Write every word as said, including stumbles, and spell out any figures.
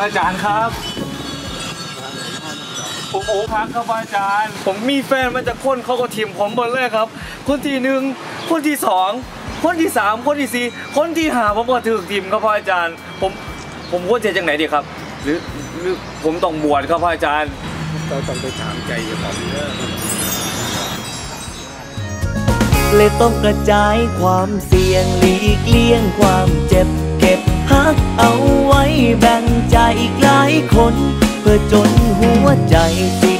อาจารย์ครับผมโอ้พักครับอาจารย์ผมมีแฟนมาจากคนเขาก็ทีมผมหมดเลยครับคนที่หนึ่งคนที่สองคนที่สามคนที่สี่คนที่ห้าผมก็ถือทีมครับอาจารย์ผมผมควรจะจังไหนดีครับหรือหรือผมต้องบวชครับอาจารย์เราต้องไปถามใจอยู่ครับเลยต้องกระจายความเสี่ยงหลีกเลี่ยงความเจ็บเก็บพักเอาไว้แบ่งใจอีกหลายคนเพื่อจนหัวใจสิ